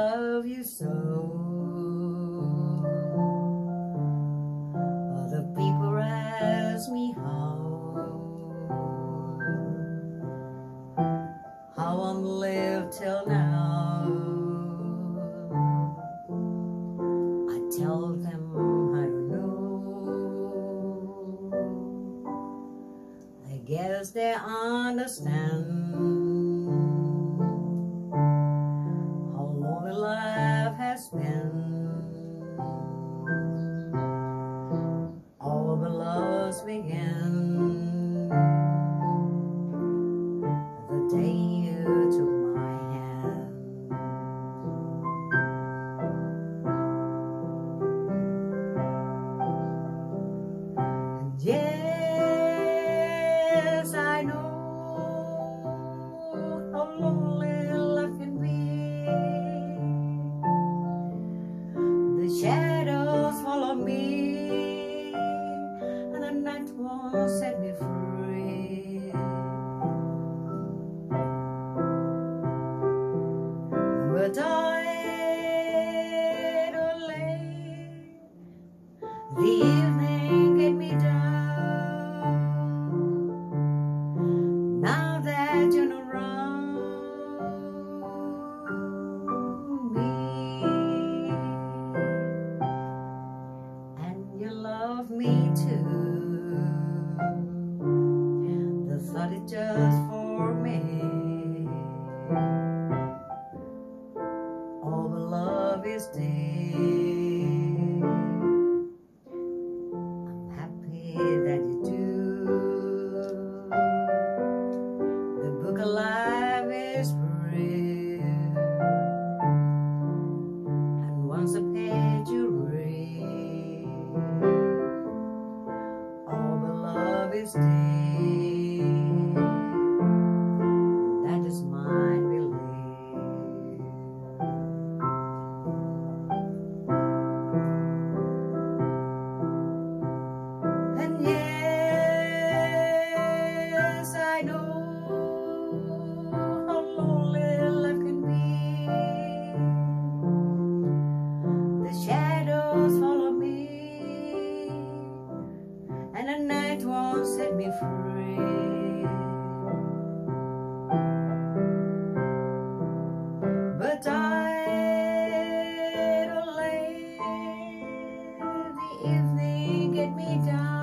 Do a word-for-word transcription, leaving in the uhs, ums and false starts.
love you so. Other people ask me how, how I'm lived till now. I tell them I don't know. I guess they understand life has been. All the loves began the day you took my hand. And yes, I know how lonely life can be. Shadows follow me, and the night won't set me free. But tired or late, the evening get me down. Now that you're not around me, you love me too. The thought is just for me. All the love is dead. I'm happy that you do. The book of life is real, and once a page you read, all the love is dead. That is my belief. And yes, I know how lonely life can be. The shadows follow me, and the night won't set me free. But tired or late, the evening get me down.